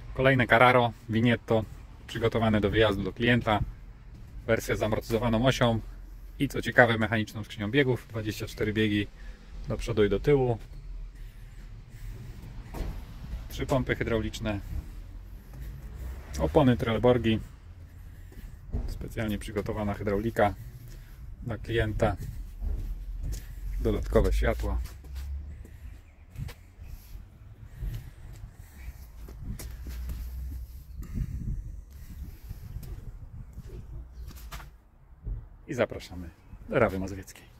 Kolejne Carraro Vignetto przygotowane do wyjazdu do klienta. Wersja z zamortyzowaną osią i co ciekawe mechaniczną skrzynią biegów. 24 biegi do przodu i do tyłu. 3 pompy hydrauliczne. Opony Trelleborgi. Specjalnie przygotowana hydraulika dla klienta. Dodatkowe światła. I zapraszamy do Rawy Mazowieckiej.